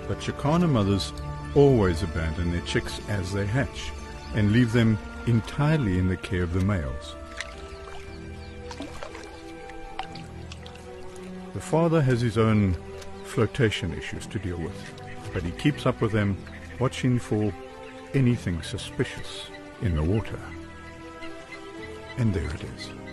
But Jacana mothers always abandon their chicks as they hatch and leave them entirely in the care of the males. The father has his own flotation issues to deal with, but he keeps up with them, watching for anything suspicious in the water. And there it is.